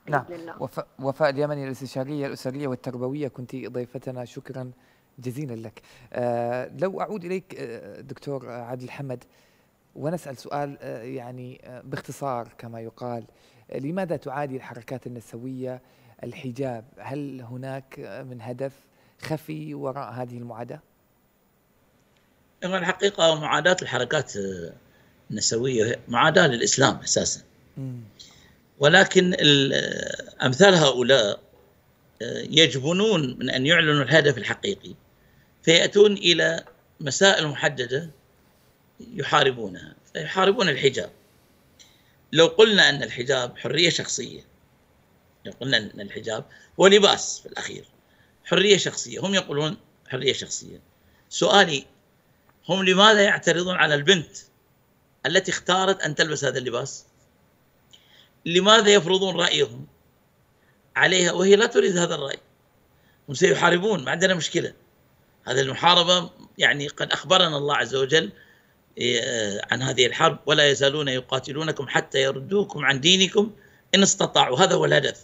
نعم. بإذن الله. وفاء اليمني، الاستشارية الأسرية والتربوية، كنت ضيفتنا، شكرا جزيلا لك. لو أعود إليك دكتور عادل حمد ونسأل سؤال يعني باختصار كما يقال، لماذا تعادي الحركات النسوية الحجاب؟ هل هناك من هدف خفي وراء هذه المعاداة؟ الحقيقة معاداة الحركات النسوية معاداة للإسلام أساسا، ولكن أمثال هؤلاء يجبنون من أن يعلنوا الهدف الحقيقي، فيأتون إلى مسائل محددة يحاربونها، يحاربون الحجاب. لو قلنا أن الحجاب حرية شخصية، لو قلنا أن الحجاب هو لباس في الأخير، حرية شخصية، هم يقولون حرية شخصية. سؤالي، هم لماذا يعترضون على البنت التي اختارت أن تلبس هذا اللباس؟ لماذا يفرضون رأيهم عليها وهي لا تريد هذا الرأي؟ هم سيحاربون، ما عندنا مشكلة. هذه المحاربة يعني قد أخبرنا الله عز وجل عن هذه الحرب: ولا يزالون يقاتلونكم حتى يردوكم عن دينكم إن استطاعوا. هذا هو الهدف.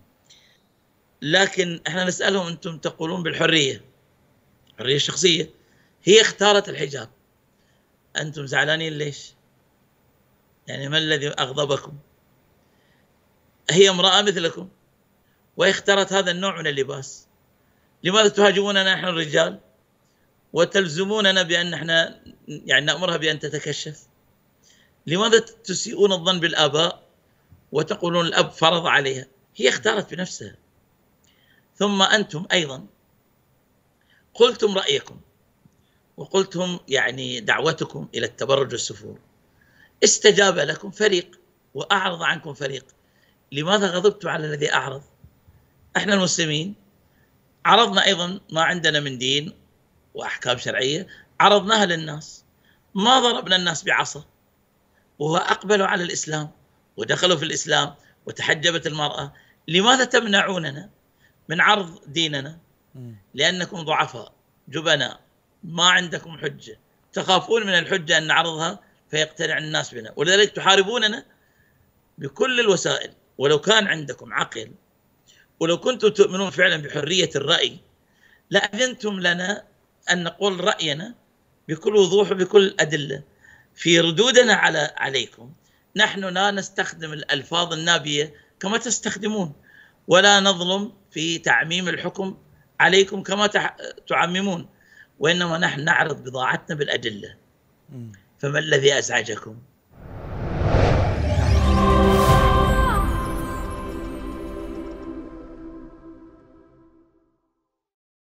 لكن احنا نسألهم: أنتم تقولون بالحرية، حرية الشخصية، هي اختارت الحجاب، أنتم زعلانين ليش؟ يعني ما الذي أغضبكم؟ هي امرأة مثلكم وهي اختارت هذا النوع من اللباس، لماذا تهاجموننا نحن الرجال وتلزموننا بأن احنا يعني نأمرها بأن تتكشف؟ لماذا تسيئون الظن بالآباء وتقولون الأب فرض عليها؟ هي اختارت بنفسها. ثم أنتم أيضا قلتم رأيكم وقلتم يعني دعوتكم إلى التبرج والسفور، استجاب لكم فريق وأعرض عنكم فريق. لماذا غضبتوا على الذي أعرض؟ احنا المسلمين عرضنا أيضا ما عندنا من دين وأحكام شرعية، عرضناها للناس، ما ضربنا الناس بعصا، وهو أقبلوا على الإسلام ودخلوا في الإسلام وتحجبت المرأة. لماذا تمنعوننا من عرض ديننا؟ لأنكم ضعفاء جبناء، ما عندكم حجة، تخافون من الحجة أن نعرضها فيقتنع الناس بنا، ولذلك تحاربوننا بكل الوسائل. ولو كان عندكم عقل، ولو كنتم تؤمنون فعلا بحرية الرأي، لأذنتم لنا أن نقول رأينا بكل وضوح وبكل الأدلة. في ردودنا عليكم نحن لا نستخدم الألفاظ النابية كما تستخدمون، ولا نظلم في تعميم الحكم عليكم كما تعممون، وإنما نحن نعرض بضاعتنا بالأدلة. فما الذي أزعجكم؟